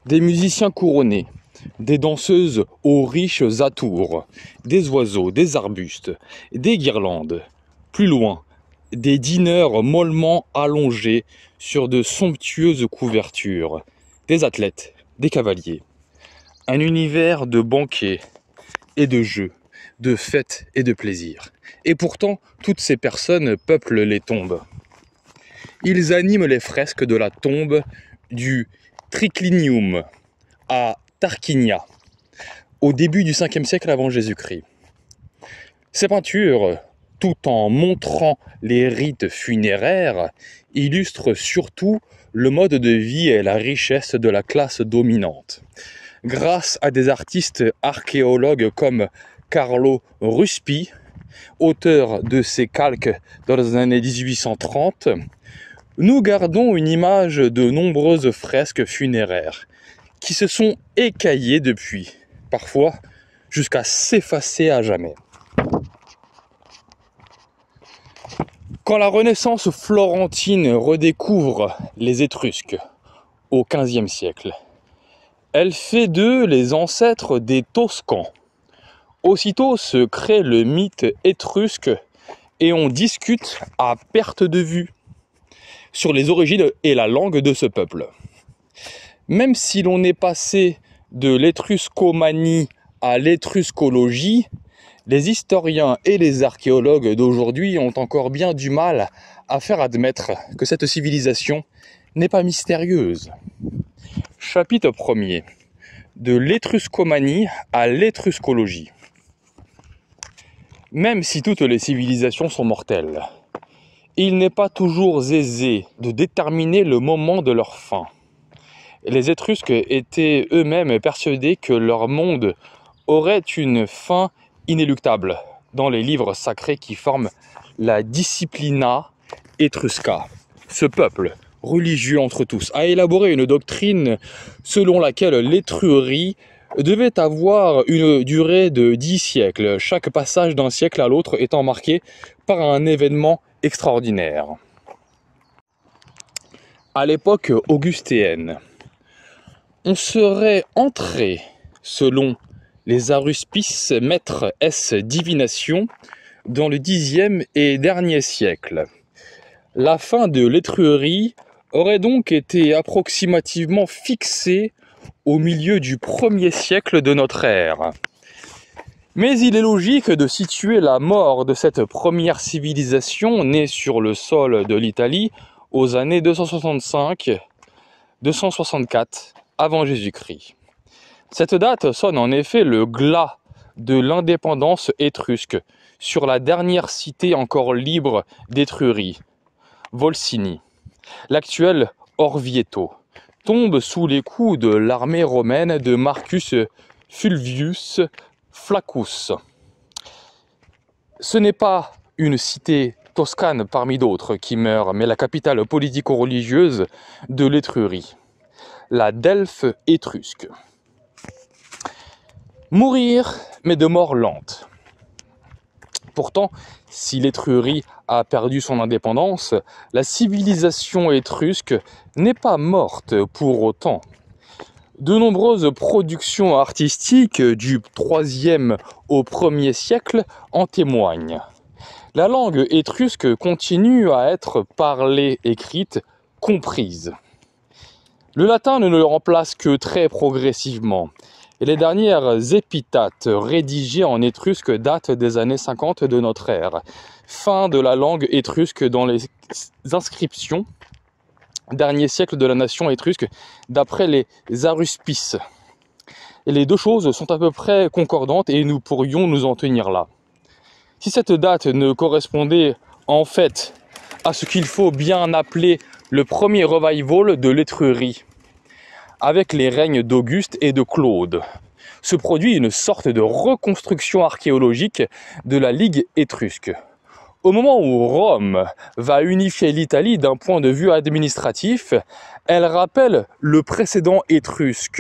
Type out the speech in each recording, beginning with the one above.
des musiciens couronnés, des danseuses aux riches atours, des oiseaux, des arbustes, des guirlandes. Plus loin, des dîneurs mollement allongés sur de somptueuses couvertures, des athlètes, des cavaliers. Un univers de banquets et de jeux, de fêtes et de plaisirs. Et pourtant, toutes ces personnes peuplent les tombes. Ils animent les fresques de la tombe du Triclinium à Tarquinia, au début du 5e siècle avant Jésus-Christ. Ces peintures, tout en montrant les rites funéraires, illustrent surtout le mode de vie et la richesse de la classe dominante. Grâce à des artistes archéologues comme Carlo Ruspi, auteur de ces calques dans les années 1830, nous gardons une image de nombreuses fresques funéraires qui se sont écaillées depuis, parfois jusqu'à s'effacer à jamais. Quand la Renaissance florentine redécouvre les Étrusques au XVe siècle, elle fait d'eux les ancêtres des Toscans. Aussitôt se crée le mythe étrusque et on discute à perte de vue sur les origines et la langue de ce peuple. Même si l'on est passé de l'étruscomanie à l'étruscologie, les historiens et les archéologues d'aujourd'hui ont encore bien du mal à faire admettre que cette civilisation n'est pas mystérieuse. Chapitre 1er. De l'étruscomanie à l'étruscologie. Même si toutes les civilisations sont mortelles, il n'est pas toujours aisé de déterminer le moment de leur fin. Les Étrusques étaient eux-mêmes persuadés que leur monde aurait une fin inéluctable dans les livres sacrés qui forment la Disciplina Etrusca. Ce peuple, religieux entre tous, a élaboré une doctrine selon laquelle l'étrurie devait avoir une durée de 10 siècles, chaque passage d'un siècle à l'autre étant marqué par un événement extraordinaire. À l'époque augustéenne, on serait entré, selon les aruspices maîtres S. divination, dans le 10e et dernier siècle. La fin de l'étrurie aurait donc été approximativement fixée au milieu du 1er siècle de notre ère. Mais il est logique de situer la mort de cette première civilisation née sur le sol de l'Italie aux années 265-264 avant Jésus-Christ. Cette date sonne en effet le glas de l'indépendance étrusque sur la dernière cité encore libre d'Étrurie, Volsini. L'actuel Orvieto tombe sous les coups de l'armée romaine de Marcus Fulvius Flaccus. Ce n'est pas une cité toscane parmi d'autres qui meurt, mais la capitale politico-religieuse de l'Étrurie, la Delphes étrusque. Mourir, mais de mort lente. Pourtant, si l'Étrurie a perdu son indépendance, la civilisation étrusque n'est pas morte pour autant. De nombreuses productions artistiques du 3e au 1er siècle en témoignent. La langue étrusque continue à être parlée, écrite, comprise. Le latin ne le remplace que très progressivement. Et les dernières épitaphes rédigées en étrusque datent des années 50 de notre ère. Fin de la langue étrusque dans les inscriptions, dernier siècle de la nation étrusque, d'après les aruspices. Et les deux choses sont à peu près concordantes et nous pourrions nous en tenir là. Si cette date ne correspondait en fait à ce qu'il faut bien appeler le premier revival de l'Étrurie, avec les règnes d'Auguste et de Claude, se produit une sorte de reconstruction archéologique de la Ligue étrusque. Au moment où Rome va unifier l'Italie d'un point de vue administratif, elle rappelle le précédent étrusque.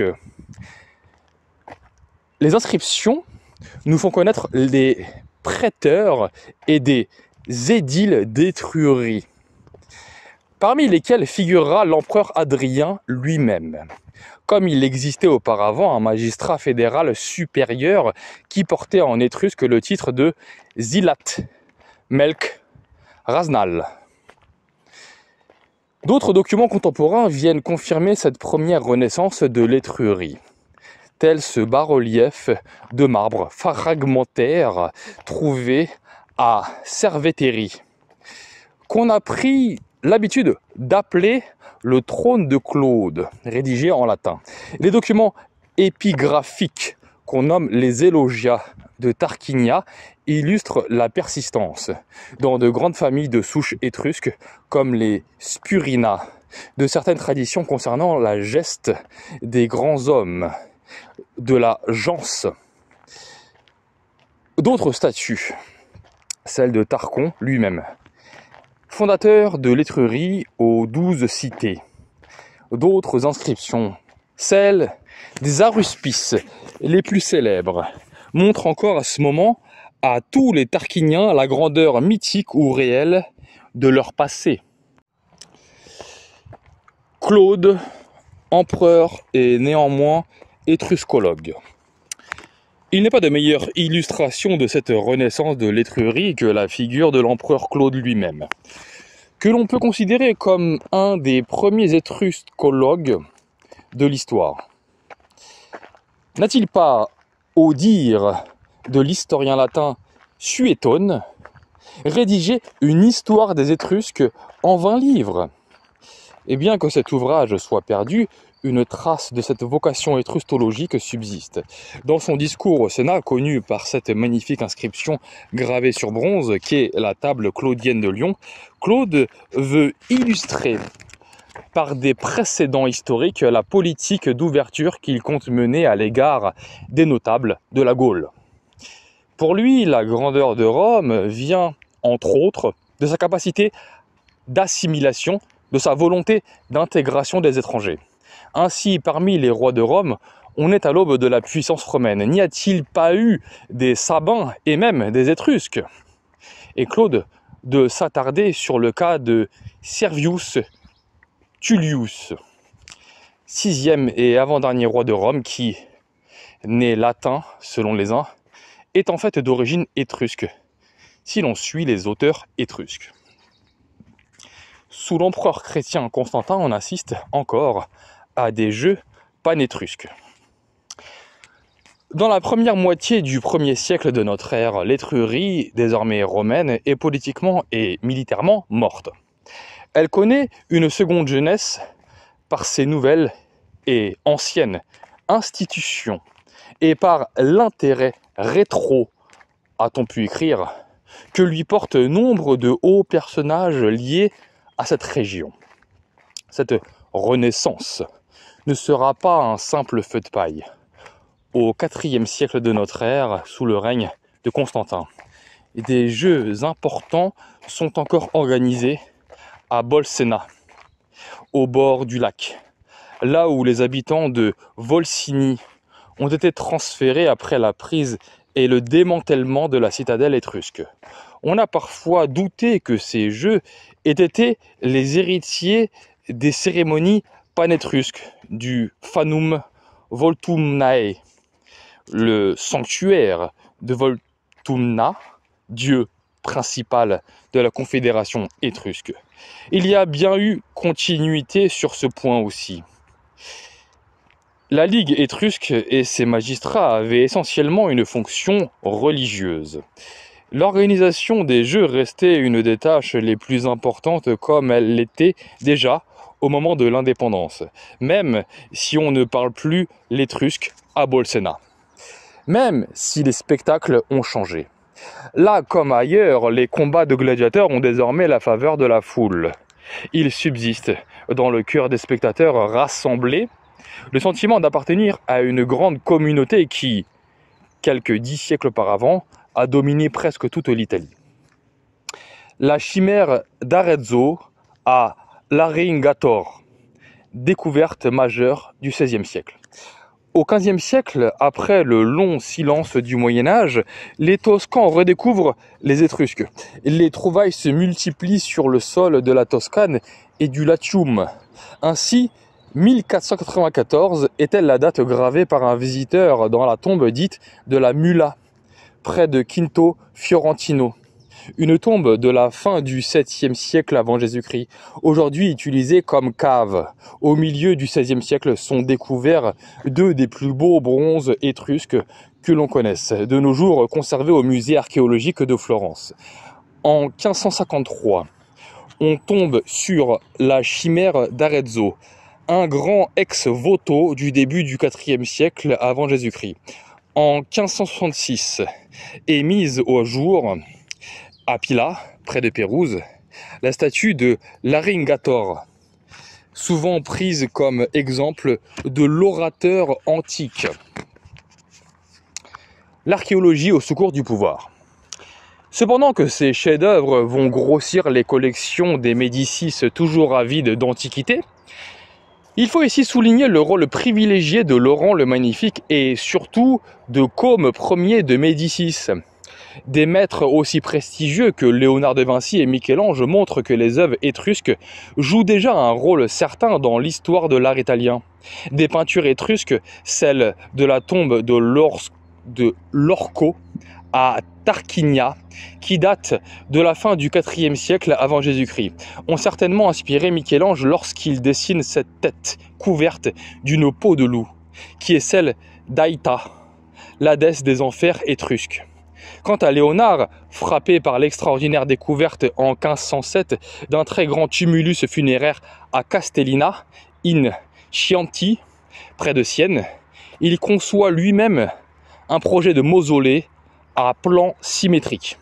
Les inscriptions nous font connaître les prêteurs et des édiles d'Étrurie. parmi lesquels figurera l'empereur Hadrien lui-même. Comme il existait auparavant un magistrat fédéral supérieur qui portait en étrusque le titre de Zilat Melk Raznal. D'autres documents contemporains viennent confirmer cette première renaissance de l'Étrurie, tel ce bas-relief de marbre fragmentaire trouvé à Cerveteri, qu'on a pris l'habitude d'appeler le trône de Claude, rédigé en latin. Les documents épigraphiques qu'on nomme les Elogia de Tarquinia illustrent la persistance, dans de grandes familles de souches étrusques comme les Spurina, de certaines traditions concernant la geste des grands hommes, de la gens. D'autres statues, celle de Tarchon lui-même, fondateur de l'Étrurie aux 12 cités. D'autres inscriptions, celles des aruspices les plus célèbres, montrent encore à ce moment à tous les Tarquiniens la grandeur mythique ou réelle de leur passé. Claude, empereur et néanmoins étruscologue. Il n'est pas de meilleure illustration de cette renaissance de l'Étrurie que la figure de l'empereur Claude lui-même, que l'on peut considérer comme un des premiers étruscologues de l'histoire. N'a-t-il pas, au dire de l'historien latin Suétone, rédigé une histoire des Étrusques en 20 livres? Et bien que cet ouvrage soit perdu, une trace de cette vocation étruscologique subsiste. Dans son discours au Sénat, connu par cette magnifique inscription gravée sur bronze qu'est la table claudienne de Lyon, Claude veut illustrer par des précédents historiques la politique d'ouverture qu'il compte mener à l'égard des notables de la Gaule. Pour lui, la grandeur de Rome vient, entre autres, de sa capacité d'assimilation, de sa volonté d'intégration des étrangers. Ainsi, parmi les rois de Rome, on est à l'aube de la puissance romaine. N'y a-t-il pas eu des Sabins et même des Étrusques? Et Claude de s'attarder sur le cas de Servius Tullius, 6e et avant-dernier roi de Rome qui, né latin selon les uns, est en fait d'origine étrusque, si l'on suit les auteurs étrusques. Sous l'empereur chrétien Constantin, on assiste encore à des jeux panétrusques. Dans la première moitié du 1er siècle de notre ère, l'Étrurie, désormais romaine, est politiquement et militairement morte. Elle connaît une seconde jeunesse par ses nouvelles et anciennes institutions et par l'intérêt rétro, a-t-on pu écrire, que lui portent nombre de hauts personnages liés à cette région. Cette renaissance ne sera pas un simple feu de paille. Au IVe siècle de notre ère, sous le règne de Constantin, des jeux importants sont encore organisés à Bolsena, au bord du lac, là où les habitants de Volsini ont été transférés après la prise et le démantèlement de la citadelle étrusque. On a parfois douté que ces jeux aient été les héritiers des cérémonies panétrusques du Fanum Voltumnae, le sanctuaire de Voltumna, dieu principal de la confédération étrusque. Il y a bien eu continuité sur ce point aussi. La Ligue étrusque et ses magistrats avaient essentiellement une fonction religieuse. L'organisation des jeux restait une des tâches les plus importantes comme elle l'était déjà au moment de l'indépendance, même si on ne parle plus l'étrusque à Bolsena. Même si les spectacles ont changé. Là comme ailleurs, les combats de gladiateurs ont désormais la faveur de la foule. Il subsiste dans le cœur des spectateurs rassemblés le sentiment d'appartenir à une grande communauté qui, quelques 10 siècles auparavant, a dominé presque toute l'Italie. La chimère d'Arezzo à Laringator, découverte majeure du XVIe siècle. Au XVe siècle, après le long silence du Moyen-Âge, les Toscans redécouvrent les Étrusques. Les trouvailles se multiplient sur le sol de la Toscane et du Latium. Ainsi, 1494 était la date gravée par un visiteur dans la tombe dite de la Mula, près de Quinto Fiorentino. Une tombe de la fin du 7e siècle avant Jésus-Christ, aujourd'hui utilisée comme cave. Au milieu du 16e siècle sont découverts deux des plus beaux bronzes étrusques que l'on connaisse, de nos jours conservés au musée archéologique de Florence. En 1553, on tombe sur la chimère d'Arezzo, un grand ex-voto du début du 4e siècle avant Jésus-Christ. En 1566 est mise au jour, à Pila, près de Pérouse, la statue de l'Aringator, souvent prise comme exemple de l'orateur antique. L'archéologie au secours du pouvoir. Cependant que ces chefs-d'œuvre vont grossir les collections des Médicis toujours avides d'antiquité, il faut ici souligner le rôle privilégié de Laurent le Magnifique et surtout de Côme Ier de Médicis. Des maîtres aussi prestigieux que Léonard de Vinci et Michel-Ange montrent que les œuvres étrusques jouent déjà un rôle certain dans l'histoire de l'art italien. Des peintures étrusques, celles de la tombe de Lorco à Tarquinia, qui datent de la fin du IVe siècle avant Jésus-Christ, ont certainement inspiré Michel-Ange lorsqu'il dessine cette tête couverte d'une peau de loup, qui est celle d'Aïta, la déesse des enfers étrusques. Quant à Léonard, frappé par l'extraordinaire découverte en 1507 d'un très grand tumulus funéraire à Castellina, in Chianti, près de Sienne, il conçoit lui-même un projet de mausolée à plan symétrique.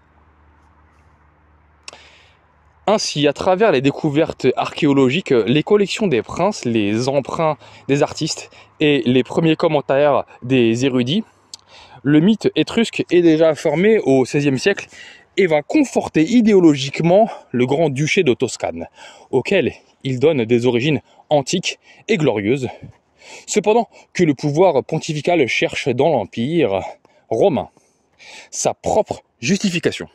Ainsi, à travers les découvertes archéologiques, les collections des princes, les emprunts des artistes et les premiers commentaires des érudits, le mythe étrusque est déjà formé au XVIe siècle et va conforter idéologiquement le grand-duché de Toscane, auquel il donne des origines antiques et glorieuses. Cependant que le pouvoir pontifical cherche dans l'Empire romain sa propre justification.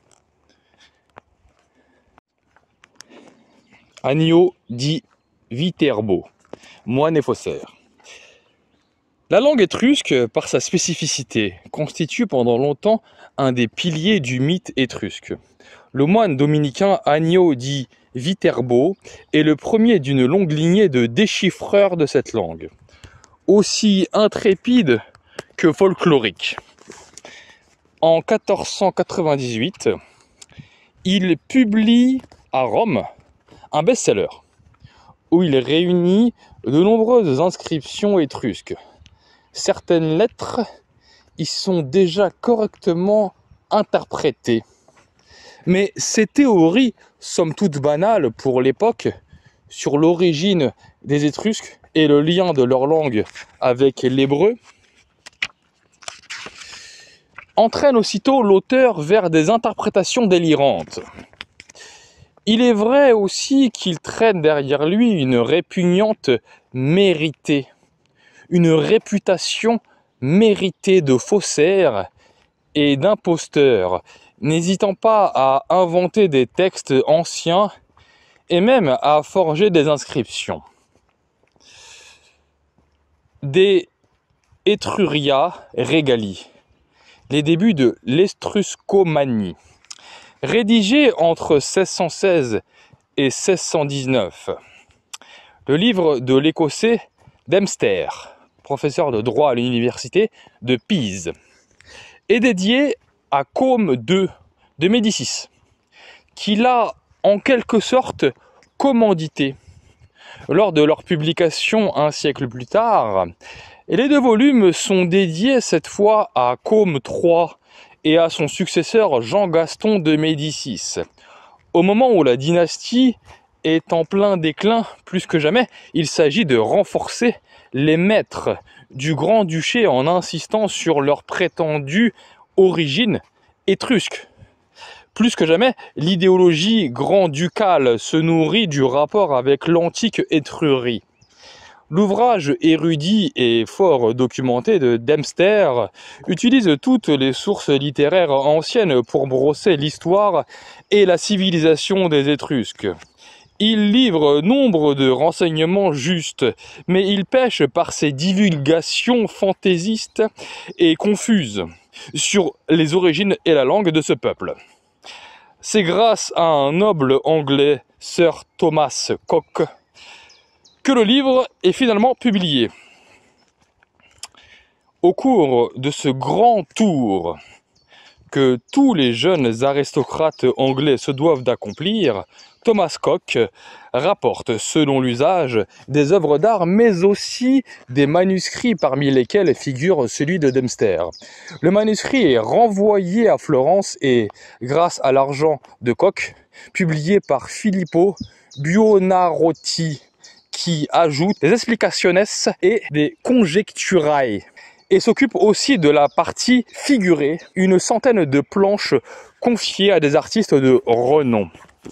Annio di Viterbo, moine et faussaire. La langue étrusque, par sa spécificité, constitue pendant longtemps un des piliers du mythe étrusque. Le moine dominicain Annio di Viterbo est le premier d'une longue lignée de déchiffreurs de cette langue, aussi intrépide que folklorique. En 1498, il publie à Rome un best-seller où il réunit de nombreuses inscriptions étrusques. Certaines lettres y sont déjà correctement interprétées. Mais ces théories, somme toute banales pour l'époque, sur l'origine des Étrusques et le lien de leur langue avec l'hébreu, entraînent aussitôt l'auteur vers des interprétations délirantes. Il est vrai aussi qu'il traîne derrière lui une répugnante méritée, une réputation méritée de faussaire et d'imposteur, n'hésitant pas à inventer des textes anciens et même à forger des inscriptions. Des Etruria Regali, les débuts de l'Etruscomanie, rédigé entre 1616 et 1619. Le livre de l'Écossais Dempster, professeur de droit à l'université de Pise, est dédié à Côme II de Médicis, qui l'a en quelque sorte commandité. Lors de leur publication un siècle plus tard, et les deux volumes sont dédiés cette fois à Côme III et à son successeur Jean-Gaston de Médicis. Au moment où la dynastie est en plein déclin, plus que jamais, il s'agit de renforcer les maîtres du Grand-Duché en insistant sur leur prétendue origine étrusque. Plus que jamais, l'idéologie grand-ducale se nourrit du rapport avec l'antique Étrurie. L'ouvrage érudit et fort documenté de Dempster utilise toutes les sources littéraires anciennes pour brosser l'histoire et la civilisation des Étrusques. Il livre nombre de renseignements justes, mais il pêche par ses divulgations fantaisistes et confuses sur les origines et la langue de ce peuple. C'est grâce à un noble anglais, Sir Thomas Coke, que le livre est finalement publié. Au cours de ce grand tour que tous les jeunes aristocrates anglais se doivent d'accomplir, Thomas Coke rapporte, selon l'usage, des œuvres d'art, mais aussi des manuscrits parmi lesquels figure celui de Dempster. Le manuscrit est renvoyé à Florence et, grâce à l'argent de Coke, publié par Filippo Buonarroti, qui ajoute des explicationes et des conjecturae, et s'occupe aussi de la partie figurée, une centaine de planches confiées à des artistes de renom.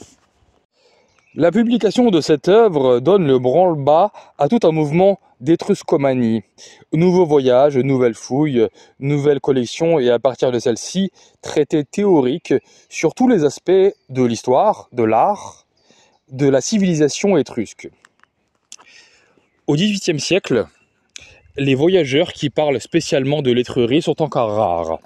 La publication de cette œuvre donne le branle-bas à tout un mouvement d'étruscomanie. Nouveaux voyages, nouvelles fouilles, nouvelles collections et à partir de celles-ci, traités théoriques sur tous les aspects de l'histoire, de l'art, de la civilisation étrusque. Au XVIIIe siècle, les voyageurs qui parlent spécialement de l'étrurie sont encore rares.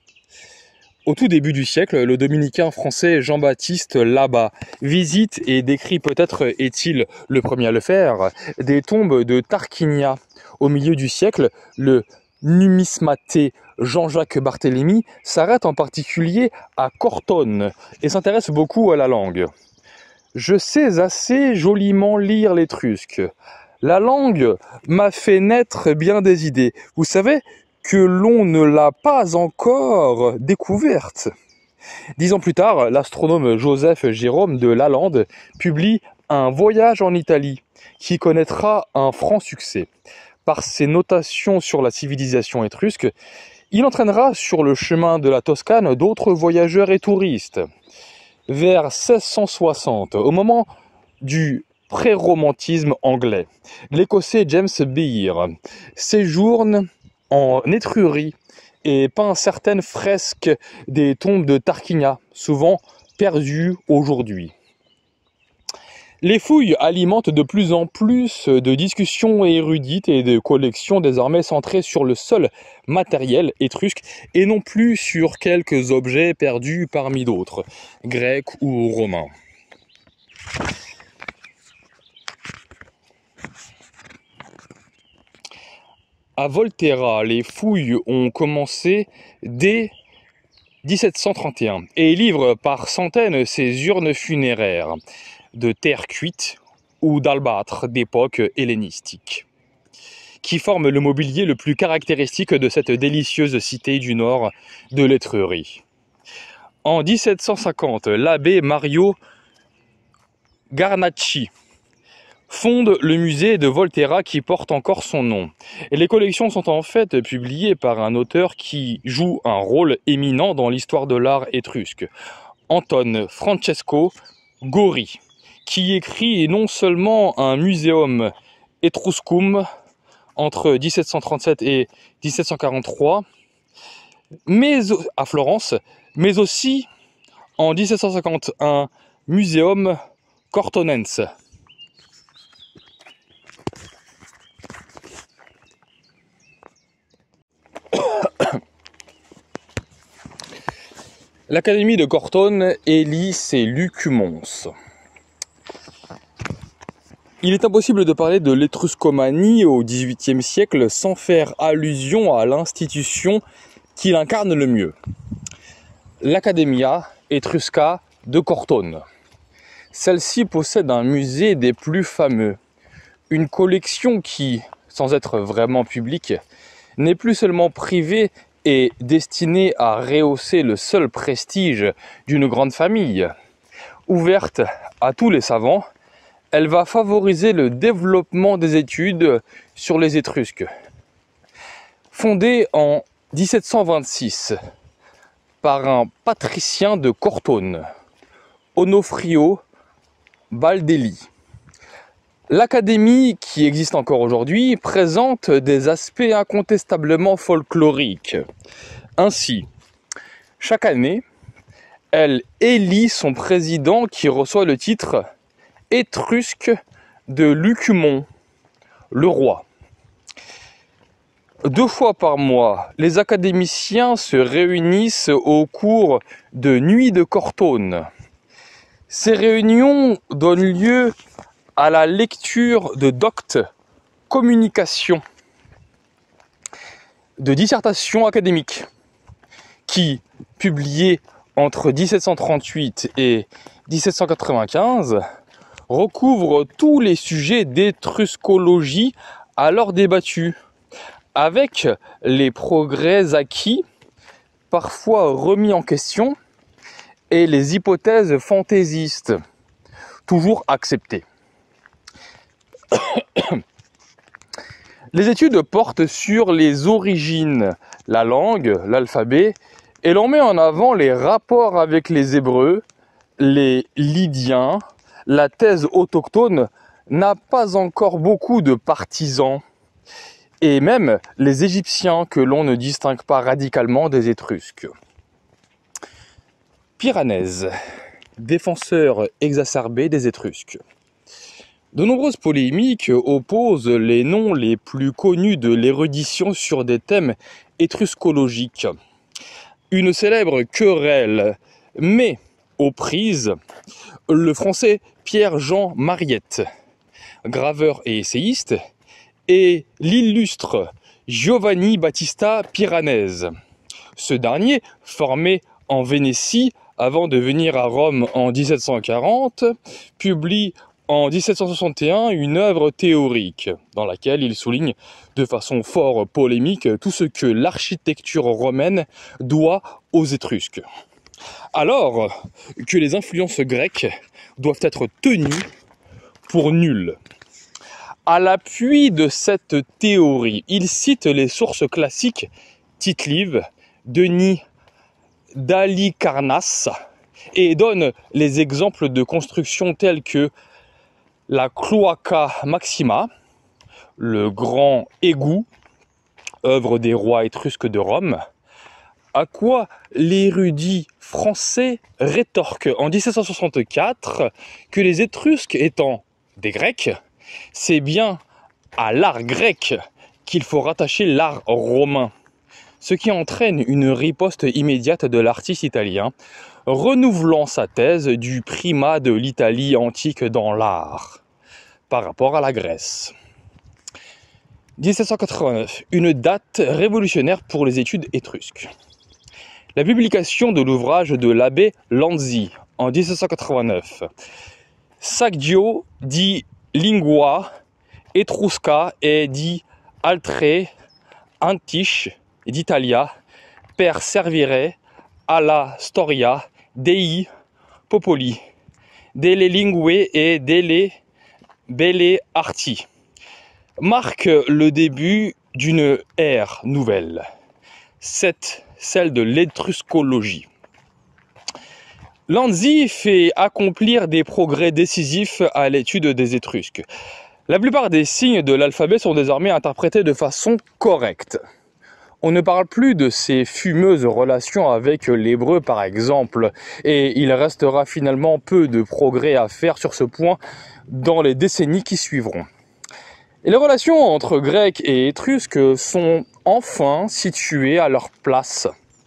Au tout début du siècle, le dominicain français Jean-Baptiste Labat visite et décrit, peut-être est-il le premier à le faire, des tombes de Tarquinia. Au milieu du siècle, le numismaté Jean-Jacques Barthélemy s'arrête en particulier à Cortone et s'intéresse beaucoup à la langue. « Je sais assez joliment lire l'étrusque. La langue m'a fait naître bien des idées. Vous savez que l'on ne l'a pas encore découverte. » 10 ans plus tard, l'astronome Joseph Jérôme de Lalande publie un voyage en Italie qui connaîtra un franc succès. Par ses notations sur la civilisation étrusque, il entraînera sur le chemin de la Toscane d'autres voyageurs et touristes. Vers 1660, au moment du pré-romantisme anglais, l'Écossais James Beer séjourne en Étrurie et peint certaines fresques des tombes de Tarquinia, souvent perdues aujourd'hui. Les fouilles alimentent de plus en plus de discussions érudites et de collections désormais centrées sur le seul matériel étrusque et non plus sur quelques objets perdus parmi d'autres, grecs ou romains. À Volterra, les fouilles ont commencé dès 1731 et livrent par centaines ces urnes funéraires de terre cuite ou d'albâtre d'époque hellénistique, qui forment le mobilier le plus caractéristique de cette délicieuse cité du nord de l'Étrurie. En 1750, l'abbé Mario Garnacci fonde le musée de Volterra qui porte encore son nom. Et les collections sont en fait publiées par un auteur qui joue un rôle éminent dans l'histoire de l'art étrusque, Anton Francesco Gori, qui écrit non seulement un muséum Etruscum entre 1737 et 1743, à Florence, mais aussi en 1750 un muséum cortonense. L'académie de Cortone élit ses lucumons. Il est impossible de parler de l'étruscomanie au XVIIIe siècle sans faire allusion à l'institution qui l'incarne le mieux. L'Accademia Etrusca de Cortone. Celle-ci possède un musée des plus fameux, une collection qui, sans être vraiment publique, n'est plus seulement privée et destinée à rehausser le seul prestige d'une grande famille. Ouverte à tous les savants, elle va favoriser le développement des études sur les Étrusques. Fondée en 1726 par un patricien de Cortone, Onofrio Baldelli, l'Académie, qui existe encore aujourd'hui, présente des aspects incontestablement folkloriques. Ainsi, chaque année, elle élit son président qui reçoit le titre étrusque de Lucumon, le roi. 2 fois par mois, les académiciens se réunissent au cours de Nuits de Cortone. Ces réunions donnent lieu à la lecture de doctes, communications, de dissertations académiques qui, publiées entre 1738 et 1795, recouvrent tous les sujets d'étruscologie alors débattus, avec les progrès acquis, parfois remis en question, et les hypothèses fantaisistes, toujours acceptées. Les études portent sur les origines, la langue, l'alphabet, et l'on met en avant les rapports avec les Hébreux, les Lydiens. La thèse autochtone n'a pas encore beaucoup de partisans, et même les Égyptiens que l'on ne distingue pas radicalement des Étrusques. Piranèse, défenseur exacerbé des Étrusques. De nombreuses polémiques opposent les noms les plus connus de l'érudition sur des thèmes étruscologiques. Une célèbre querelle met aux prises le français Pierre-Jean Mariette, graveur et essayiste, et l'illustre Giovanni Battista Piranèse. Ce dernier, formé en Vénétie avant de venir à Rome en 1740, publie en 1761 une œuvre théorique dans laquelle il souligne de façon fort polémique tout ce que l'architecture romaine doit aux Étrusques, alors que les influences grecques doivent être tenues pour nulles. À l'appui de cette théorie, il cite les sources classiques Tite-Live, Denis d'Halicarnasse et donne les exemples de constructions telles que la Cloaca Maxima, le grand égout, œuvre des rois étrusques de Rome, à quoi l'érudit français rétorque en 1764 que les Étrusques étant des Grecs, c'est bien à l'art grec qu'il faut rattacher l'art romain, ce qui entraîne une riposte immédiate de l'artiste italien, renouvelant sa thèse du primat de l'Italie antique dans l'art par rapport à la Grèce. 1789, une date révolutionnaire pour les études étrusques. La publication de l'ouvrage de l'abbé Lanzi en 1789, Saggio di Lingua Etrusca e di altre antiche d'Italia per servire alla storia dei popoli, delle lingue e delle belle arti, marque le début d'une ère nouvelle, celle de l'étruscologie. Lanzi fait accomplir des progrès décisifs à l'étude des Étrusques. La plupart des signes de l'alphabet sont désormais interprétés de façon correcte. On ne parle plus de ces fumeuses relations avec l'hébreu par exemple, et il restera finalement peu de progrès à faire sur ce point dans les décennies qui suivront. Et les relations entre Grecs et Étrusques sont enfin situées à leur place.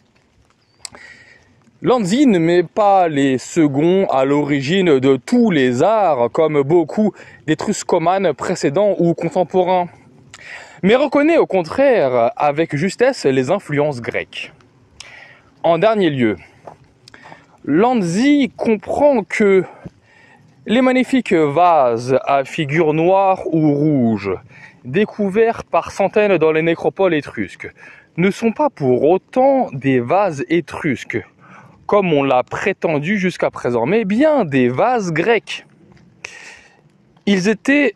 Lanzi ne met pas les seconds à l'origine de tous les arts, comme beaucoup d'étruscomanes précédents ou contemporains, mais reconnaît au contraire avec justesse les influences grecques. En dernier lieu, Lanzi comprend que les magnifiques vases à figures noires ou rouges, découverts par centaines dans les nécropoles étrusques, ne sont pas pour autant des vases étrusques, comme on l'a prétendu jusqu'à présent, mais bien des vases grecs. Il était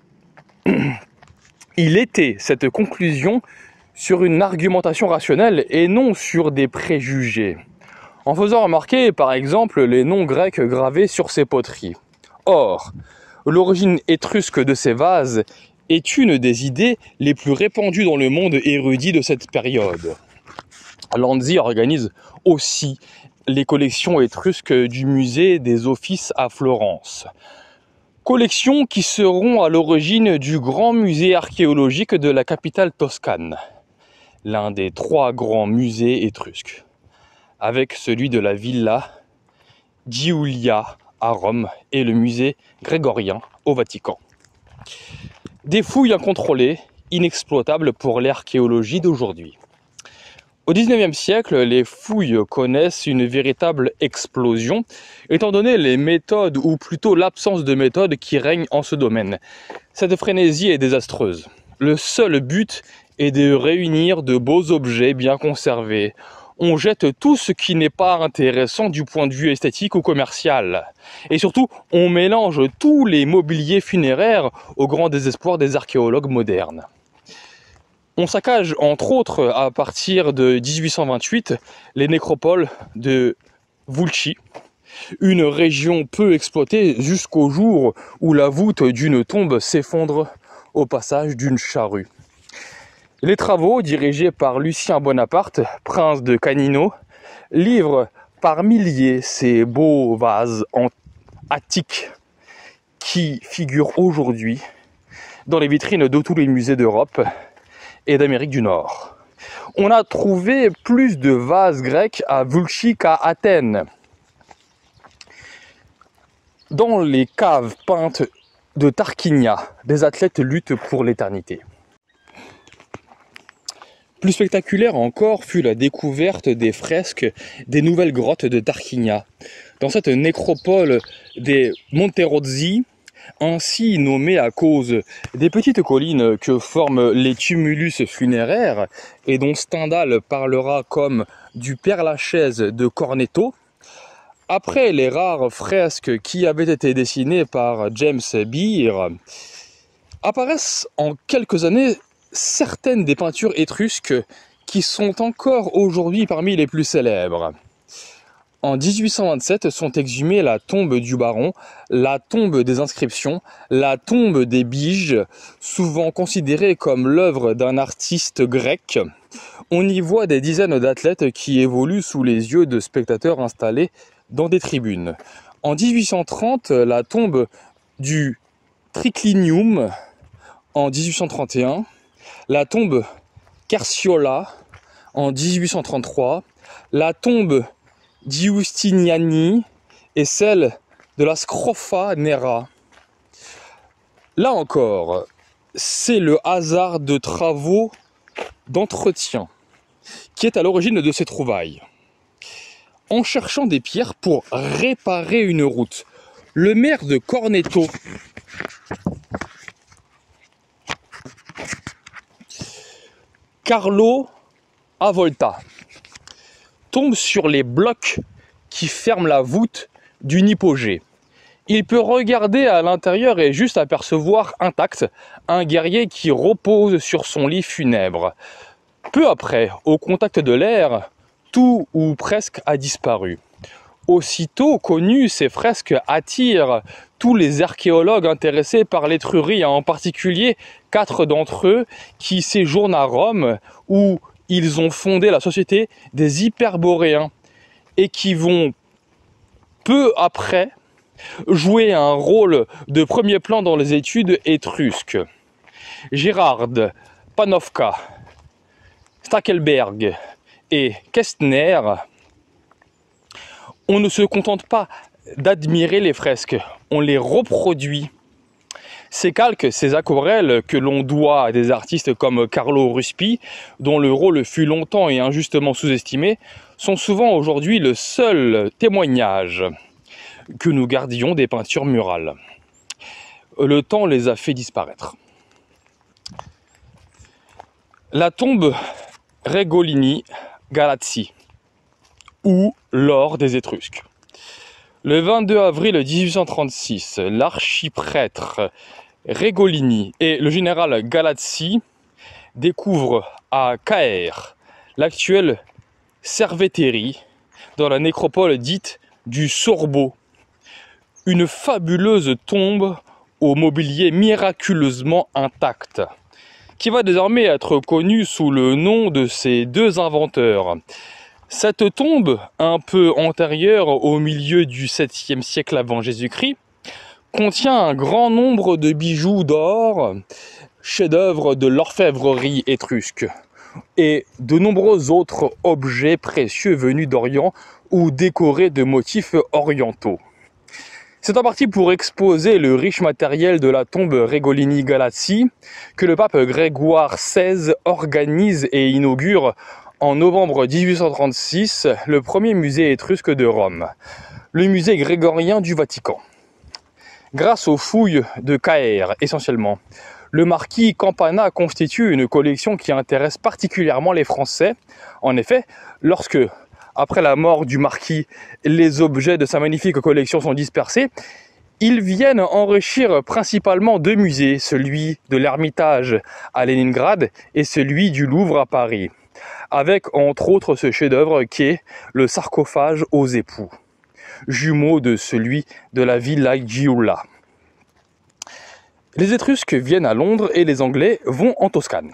cette conclusion sur une argumentation rationnelle et non sur des préjugés, en faisant remarquer par exemple les noms grecs gravés sur ces poteries. Or, l'origine étrusque de ces vases est une des idées les plus répandues dans le monde érudit de cette période. Lanzi organise aussi les collections étrusques du musée des Offices à Florence. Collections qui seront à l'origine du grand musée archéologique de la capitale toscane, l'un des 3 grands musées étrusques, avec celui de la Villa Giulia à Rome et le musée grégorien au Vatican. Des fouilles incontrôlées, inexploitables pour l'archéologie d'aujourd'hui. Au XIXe siècle, les fouilles connaissent une véritable explosion, étant donné les méthodes, ou plutôt l'absence de méthodes qui règnent en ce domaine. Cette frénésie est désastreuse. Le seul but est de réunir de beaux objets bien conservés. On jette tout ce qui n'est pas intéressant du point de vue esthétique ou commercial. Et surtout, on mélange tous les mobiliers funéraires au grand désespoir des archéologues modernes. On saccage, entre autres, à partir de 1828, les nécropoles de Vulci, une région peu exploitée jusqu'au jour où la voûte d'une tombe s'effondre au passage d'une charrue. Les travaux, dirigés par Lucien Bonaparte, prince de Canino, livrent par milliers ces beaux vases attiques qui figurent aujourd'hui dans les vitrines de tous les musées d'Europe et d'Amérique du Nord. On a trouvé plus de vases grecs à Vulci qu'à Athènes. Dans les caves peintes de Tarquinia, des athlètes luttent pour l'éternité. Plus spectaculaire encore fut la découverte des fresques des nouvelles grottes de Tarquinia. Dans cette nécropole des Monterozzi, ainsi nommée à cause des petites collines que forment les tumulus funéraires et dont Stendhal parlera comme du Père-Lachaise de Cornetto, après les rares fresques qui avaient été dessinées par James Beer, apparaissent en quelques années certaines des peintures étrusques qui sont encore aujourd'hui parmi les plus célèbres. En 1827 sont exhumées la tombe du baron, la tombe des inscriptions, la tombe des biges, souvent considérée comme l'œuvre d'un artiste grec. On y voit des dizaines d'athlètes qui évoluent sous les yeux de spectateurs installés dans des tribunes. En 1830, la tombe du Triclinium, en 1831, la tombe Carciola en 1833, la tombe Giustiniani et celle de la Scrofa Nera. Là encore, c'est le hasard de travaux d'entretien qui est à l'origine de ces trouvailles. En cherchant des pierres pour réparer une route, le maire de Cornetto Carlo Avolta tombe sur les blocs qui ferment la voûte d'une hypogée. Il peut regarder à l'intérieur et juste apercevoir intact un guerrier qui repose sur son lit funèbre. Peu après, au contact de l'air, tout ou presque a disparu. Aussitôt connues, ces fresques attirent tous les archéologues intéressés par l'Étrurie, en particulier 4 d'entre eux qui séjournent à Rome, où ils ont fondé la société des Hyperboréens et qui vont peu après jouer un rôle de premier plan dans les études étrusques. Gérard, Panofka, Stackelberg et Kestner. On ne se contente pas d'admirer les fresques, on les reproduit. Ces calques, ces aquarelles que l'on doit à des artistes comme Carlo Ruspi, dont le rôle fut longtemps et injustement sous-estimé, sont souvent aujourd'hui le seul témoignage que nous gardions des peintures murales. Le temps les a fait disparaître. La tombe Regolini Galazzi, ou l'or des Étrusques. Le 22 avril 1836, l'archiprêtre Regolini et le général Galazzi découvrent à Caère l'actuelle Cerveteri, dans la nécropole dite du Sorbo, une fabuleuse tombe au mobilier miraculeusement intact, qui va désormais être connue sous le nom de ces 2 inventeurs. Cette tombe, un peu antérieure au milieu du 7e siècle avant Jésus-Christ, contient un grand nombre de bijoux d'or, chefs-d'œuvre de l'orfèvrerie étrusque, et de nombreux autres objets précieux venus d'Orient ou décorés de motifs orientaux. C'est en partie pour exposer le riche matériel de la tombe Regolini-Galazzi que le pape Grégoire XVI organise et inaugure en novembre 1836 le premier musée étrusque de Rome, le musée grégorien du Vatican. Grâce aux fouilles de Caire essentiellement, le marquis Campana constitue une collection qui intéresse particulièrement les Français. En effet, lorsque, après la mort du marquis, les objets de sa magnifique collection sont dispersés, ils viennent enrichir principalement deux musées, celui de l'Ermitage à Leningrad et celui du Louvre à Paris, avec entre autres ce chef-d'œuvre qui est le sarcophage aux époux, jumeau de celui de la Villa Giulia. Les Étrusques viennent à Londres et les Anglais vont en Toscane.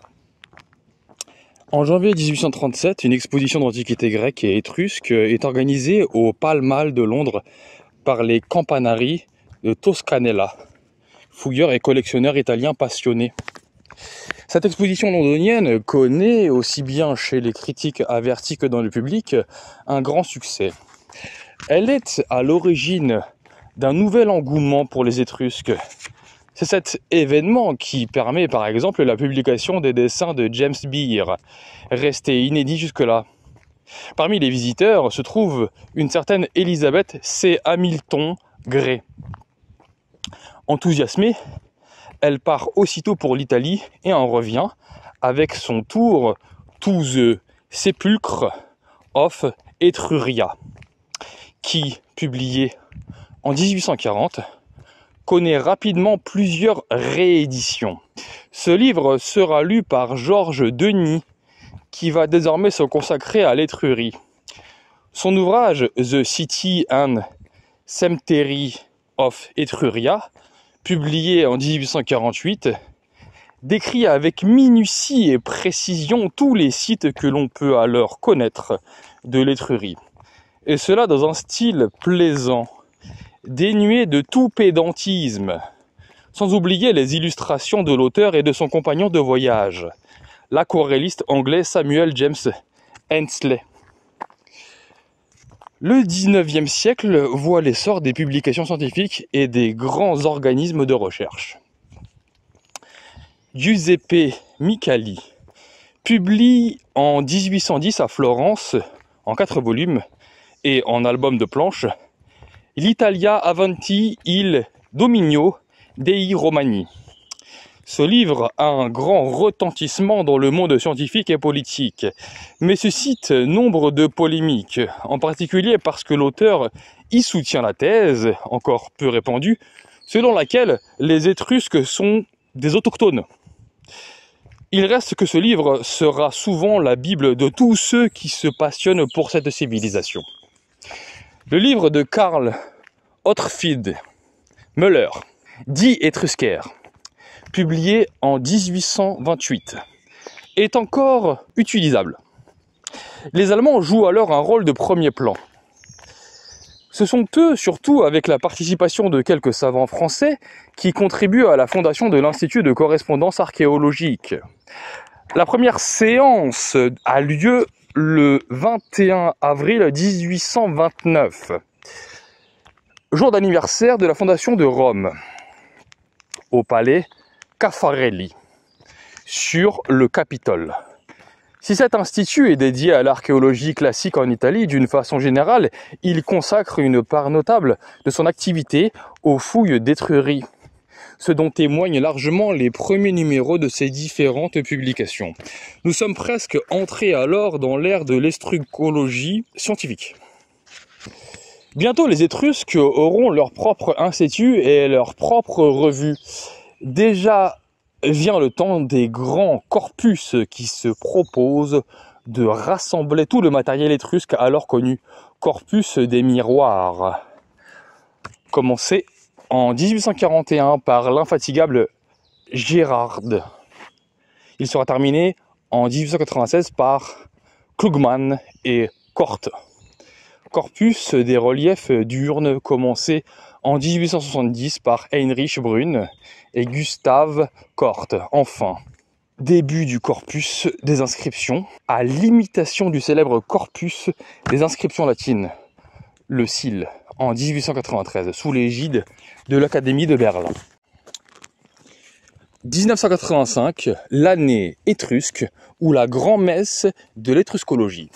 En janvier 1837, une exposition d'antiquités grecques et étrusques est organisée au Pall Mall de Londres par les Campanari de Toscanella, fouilleurs et collectionneurs italiens passionnés. Cette exposition londonienne connaît, aussi bien chez les critiques avertis que dans le public, un grand succès. Elle est à l'origine d'un nouvel engouement pour les Étrusques. C'est cet événement qui permet par exemple la publication des dessins de James Beer, restés inédits jusque-là. Parmi les visiteurs se trouve une certaine Elizabeth C. Hamilton Gray. Enthousiasmée, elle part aussitôt pour l'Italie et en revient avec son tour To the Sepulchre of Etruria, qui, publié en 1840, connaît rapidement plusieurs rééditions. Ce livre sera lu par Georges Denis, qui va désormais se consacrer à l'Étrurie. Son ouvrage The City and Cemetery of Etruria, publié en 1848, décrit avec minutie et précision tous les sites que l'on peut alors connaître de l'Étrurie. Et cela dans un style plaisant, dénué de tout pédantisme, sans oublier les illustrations de l'auteur et de son compagnon de voyage, l'aquarelliste anglais Samuel James Hensley. Le XIXe siècle voit l'essor des publications scientifiques et des grands organismes de recherche. Giuseppe Micali publie en 1810 à Florence, en 4 volumes et en album de planches, l'Italia avanti il dominio dei Romani. Ce livre a un grand retentissement dans le monde scientifique et politique, mais suscite nombre de polémiques, en particulier parce que l'auteur y soutient la thèse, encore peu répandue, selon laquelle les Étrusques sont des autochtones. Il reste que ce livre sera souvent la Bible de tous ceux qui se passionnent pour cette civilisation. Le livre de Karl Otfried Müller, dit Étrusquer, publié en 1828, est encore utilisable. Les Allemands jouent alors un rôle de premier plan. Ce sont eux, surtout avec la participation de quelques savants français, qui contribuent à la fondation de l'Institut de correspondance archéologique. La première séance a lieu le 21 avril 1829, jour d'anniversaire de la fondation de Rome, au palais Caffarelli, sur le Capitole. Si cet institut est dédié à l'archéologie classique en Italie, d'une façon générale, il consacre une part notable de son activité aux fouilles d'Étrurie, ce dont témoignent largement les premiers numéros de ses différentes publications. Nous sommes presque entrés alors dans l'ère de l'estruscologie scientifique. Bientôt, les Étrusques auront leur propre institut et leur propre revue. Déjà vient le temps des grands corpus qui se proposent de rassembler tout le matériel étrusque alors connu, corpus des miroirs, commencé en 1841 par l'infatigable Gérard. Il sera terminé en 1896 par Klugman et Korte. corpus des reliefs diurnes commencé en 1870 par Heinrich Brunn et Gustav Kort. Enfin, début du corpus des inscriptions, à l'imitation du célèbre corpus des inscriptions latines, le CIL, en 1893, sous l'égide de l'Académie de Berlin. 1985, l'année étrusque ou la grand-messe de l'étruscologie.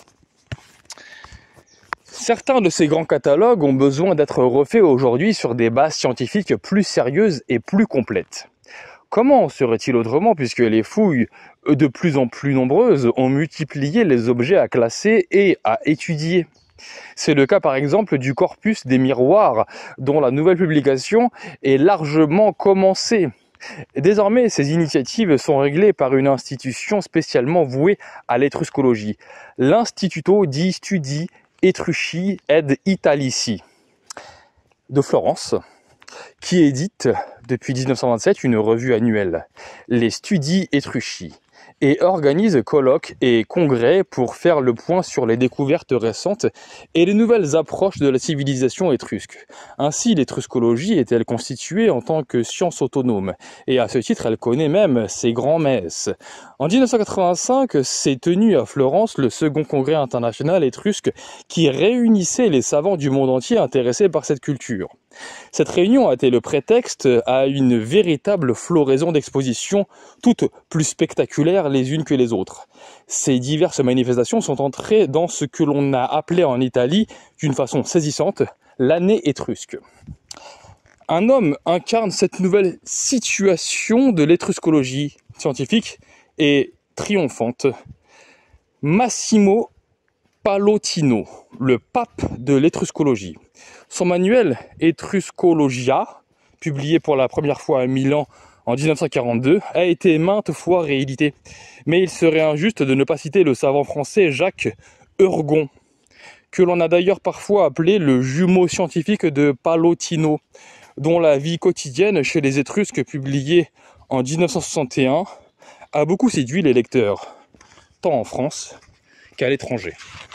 Certains de ces grands catalogues ont besoin d'être refaits aujourd'hui sur des bases scientifiques plus sérieuses et plus complètes. Comment serait-il autrement puisque les fouilles, de plus en plus nombreuses, ont multiplié les objets à classer et à étudier? C'est le cas par exemple du corpus des miroirs, dont la nouvelle publication est largement commencée. Désormais, ces initiatives sont réglées par une institution spécialement vouée à l'étruscologie, l'Instituto di Studi Etrusci ed Italici de Florence, qui édite depuis 1927 une revue annuelle, les Studi Etrusci, et organise colloques et congrès pour faire le point sur les découvertes récentes et les nouvelles approches de la civilisation étrusque. Ainsi, l'étruscologie est-elle constituée en tant que science autonome, et à ce titre, elle connaît même ses grands-messes. En 1985, s'est tenu à Florence le second congrès international étrusque qui réunissait les savants du monde entier intéressés par cette culture. Cette réunion a été le prétexte à une véritable floraison d'expositions, toutes plus spectaculaires les unes que les autres. Ces diverses manifestations sont entrées dans ce que l'on a appelé en Italie, d'une façon saisissante, l'année étrusque. Un homme incarne cette nouvelle situation de l'étruscologie scientifique et triomphante. Massimo Pallottino, le pape de l'étruscologie. Son manuel Etruscologia, publié pour la première fois à Milan en 1942, a été maintes fois réédité. Mais il serait injuste de ne pas citer le savant français Jacques Urgon, que l'on a d'ailleurs parfois appelé le jumeau scientifique de Pallottino, dont la vie quotidienne chez les Étrusques, publiée en 1961, a beaucoup séduit les lecteurs, tant en France qu'à l'étranger.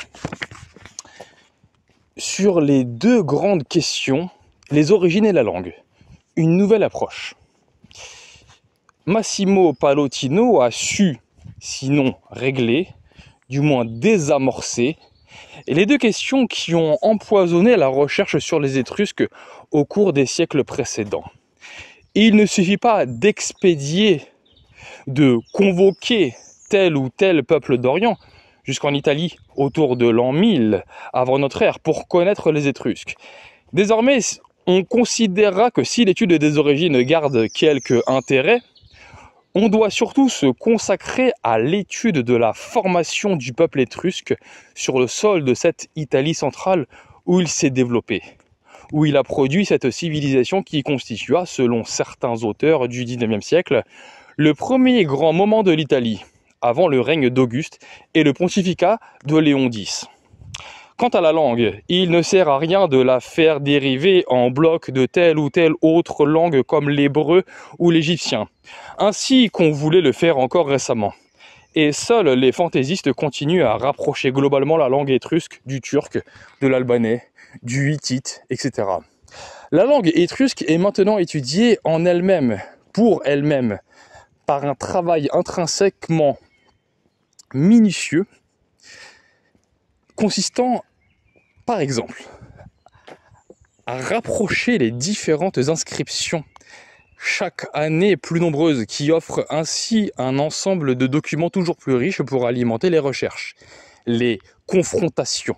Sur les deux grandes questions, les origines et la langue, une nouvelle approche. Massimo Pallottino a su, sinon régler, du moins désamorcer, les deux questions qui ont empoisonné la recherche sur les Étrusques au cours des siècles précédents. Il ne suffit pas d'expédier, de convoquer tel ou tel peuple d'Orient, jusqu'en Italie, autour de l'an 1000 avant notre ère, pour connaître les Étrusques. Désormais, on considérera que si l'étude des origines garde quelque intérêt, on doit surtout se consacrer à l'étude de la formation du peuple étrusque sur le sol de cette Italie centrale où il s'est développé, où il a produit cette civilisation qui constitua, selon certains auteurs du XIXe siècle, le premier grand moment de l'Italie, avant le règne d'Auguste et le pontificat de Léon X. Quant à la langue, il ne sert à rien de la faire dériver en bloc de telle ou telle autre langue comme l'hébreu ou l'égyptien, ainsi qu'on voulait le faire encore récemment. Et seuls les fantaisistes continuent à rapprocher globalement la langue étrusque du turc, de l'albanais, du hittite, etc. La langue étrusque est maintenant étudiée en elle-même, pour elle-même, par un travail intrinsèquement minutieux, consistant, par exemple, à rapprocher les différentes inscriptions, chaque année plus nombreuses, qui offrent ainsi un ensemble de documents toujours plus riches pour alimenter les recherches, les confrontations.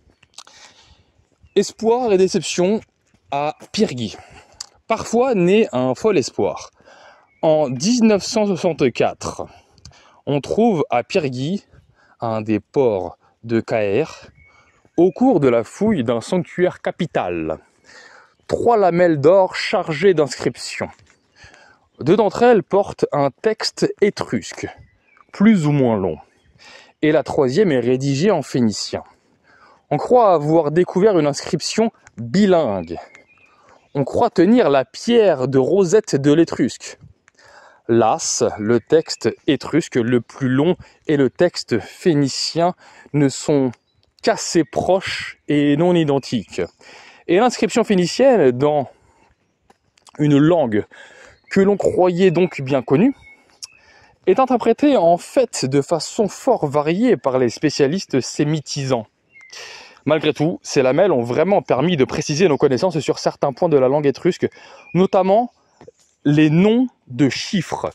Espoir et déception à Pyrgi. Parfois naît un fol espoir. En 1964, on trouve à Pyrgi, un des ports de Caire, au cours de la fouille d'un sanctuaire capital, 3 lamelles d'or chargées d'inscriptions. 2 d'entre elles portent un texte étrusque, plus ou moins long, et la 3e est rédigée en phénicien. On croit avoir découvert une inscription bilingue. On croit tenir la pierre de Rosette de l'Étrusque. Las, le texte étrusque le plus long, et le texte phénicien ne sont qu'assez proches et non identiques. Et l'inscription phénicienne dans une langue que l'on croyait donc bien connue est interprétée en fait de façon fort variée par les spécialistes sémitisants. Malgré tout, ces lamelles ont vraiment permis de préciser nos connaissances sur certains points de la langue étrusque, notamment les noms de chiffres.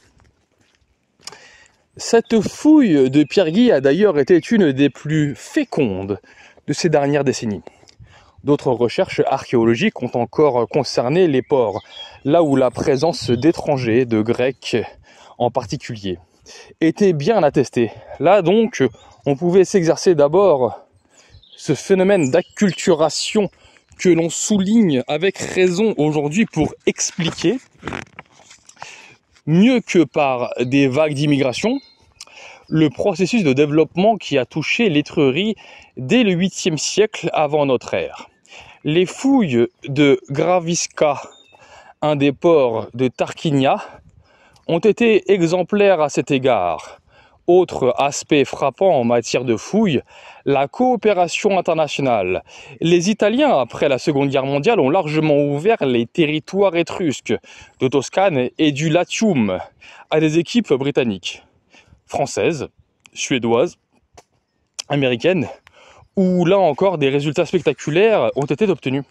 Cette fouille de Pierre Guy a d'ailleurs été une des plus fécondes de ces dernières décennies. D'autres recherches archéologiques ont encore concerné les ports, là où la présence d'étrangers, de Grecs en particulier, était bien attestée. Là donc, on pouvait s'exercer d'abord ce phénomène d'acculturation que l'on souligne avec raison aujourd'hui pour expliquer, mieux que par des vagues d'immigration, le processus de développement qui a touché l'Étrurie dès le 8e siècle avant notre ère. Les fouilles de Gravisca, un des ports de Tarquinia, ont été exemplaires à cet égard. Autre aspect frappant en matière de fouilles, la coopération internationale. Les Italiens, après la Seconde Guerre mondiale, ont largement ouvert les territoires étrusques de Toscane et du Latium à des équipes britanniques, françaises, suédoises, américaines, où là encore des résultats spectaculaires ont été obtenus.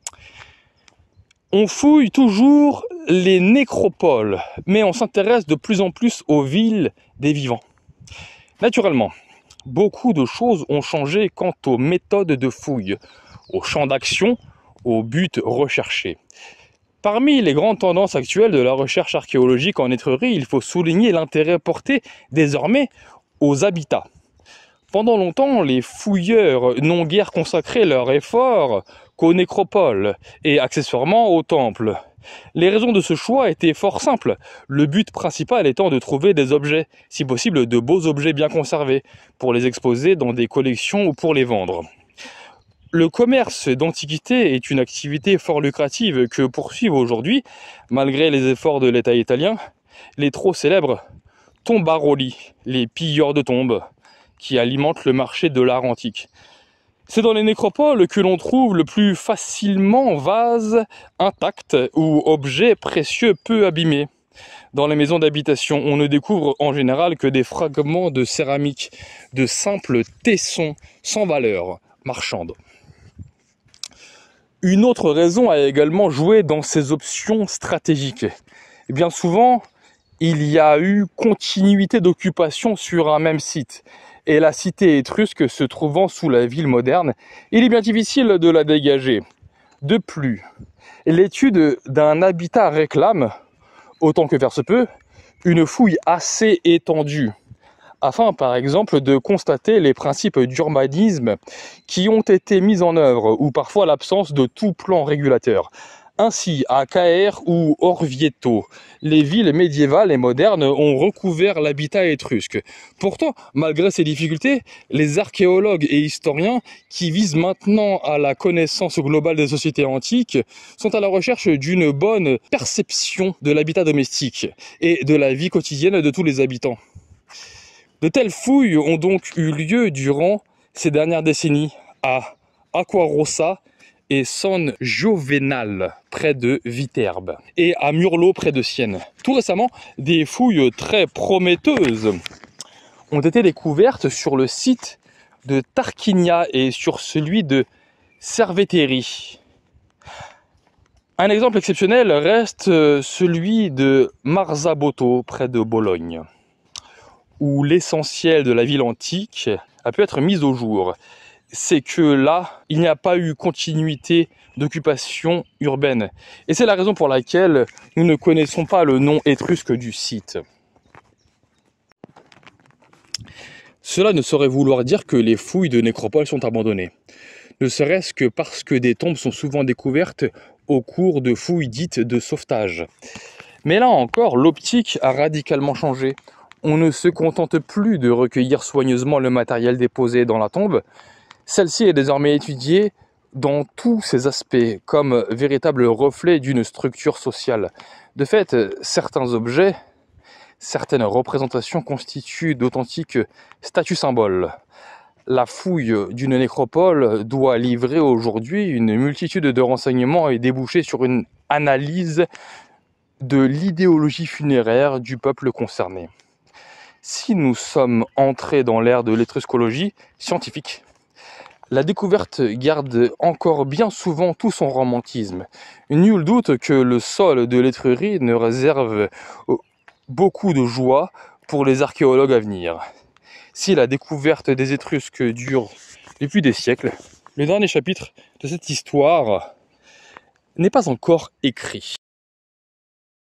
On fouille toujours les nécropoles, mais on s'intéresse de plus en plus aux villes des vivants. Naturellement, beaucoup de choses ont changé quant aux méthodes de fouille, au champ d'action, au but recherché. Parmi les grandes tendances actuelles de la recherche archéologique en Étrurie, il faut souligner l'intérêt porté désormais aux habitats. Pendant longtemps, les fouilleurs n'ont guère consacré leur effort qu'aux nécropoles et accessoirement aux temples. Les raisons de ce choix étaient fort simples, le but principal étant de trouver des objets, si possible de beaux objets bien conservés, pour les exposer dans des collections ou pour les vendre. Le commerce d'antiquités est une activité fort lucrative que poursuivent aujourd'hui, malgré les efforts de l'État italien, les trop célèbres tombaroli, les pilleurs de tombes, qui alimentent le marché de l'art antique. C'est dans les nécropoles que l'on trouve le plus facilement vases intacts ou objets précieux peu abîmés. Dans les maisons d'habitation, on ne découvre en général que des fragments de céramique, de simples tessons sans valeur marchande. Une autre raison a également joué dans ces options stratégiques. Et bien souvent, il y a eu continuité d'occupation sur un même site. Et la cité étrusque se trouvant sous la ville moderne, il est bien difficile de la dégager. De plus, l'étude d'un habitat réclame, autant que faire se peut, une fouille assez étendue, afin par exemple de constater les principes d'urbanisme qui ont été mis en œuvre, ou parfois l'absence de tout plan régulateur. Ainsi, à Caer ou Orvieto, les villes médiévales et modernes ont recouvert l'habitat étrusque. Pourtant, malgré ces difficultés, les archéologues et historiens qui visent maintenant à la connaissance globale des sociétés antiques sont à la recherche d'une bonne perception de l'habitat domestique et de la vie quotidienne de tous les habitants. De telles fouilles ont donc eu lieu durant ces dernières décennies à Aquarossa et San Giovenal, près de Viterbe, et à Murlo, près de Sienne. Tout récemment, des fouilles très prometteuses ont été découvertes sur le site de Tarquinia et sur celui de Cerveteri. Un exemple exceptionnel reste celui de Marzabotto, près de Bologne, où l'essentiel de la ville antique a pu être mis au jour. C'est que là, il n'y a pas eu continuité d'occupation urbaine. Et c'est la raison pour laquelle nous ne connaissons pas le nom étrusque du site. Cela ne saurait vouloir dire que les fouilles de nécropoles sont abandonnées. Ne serait-ce que parce que des tombes sont souvent découvertes au cours de fouilles dites de sauvetage. Mais là encore, l'optique a radicalement changé. On ne se contente plus de recueillir soigneusement le matériel déposé dans la tombe. Celle-ci est désormais étudiée dans tous ses aspects, comme véritable reflet d'une structure sociale. De fait, certains objets, certaines représentations constituent d'authentiques statues-symboles. La fouille d'une nécropole doit livrer aujourd'hui une multitude de renseignements et déboucher sur une analyse de l'idéologie funéraire du peuple concerné. Si nous sommes entrés dans l'ère de l'étruscologie scientifique, la découverte garde encore bien souvent tout son romantisme. Nul doute que le sol de l'Étrurie ne réserve beaucoup de joie pour les archéologues à venir. Si la découverte des Étrusques dure depuis des siècles, le dernier chapitre de cette histoire n'est pas encore écrit.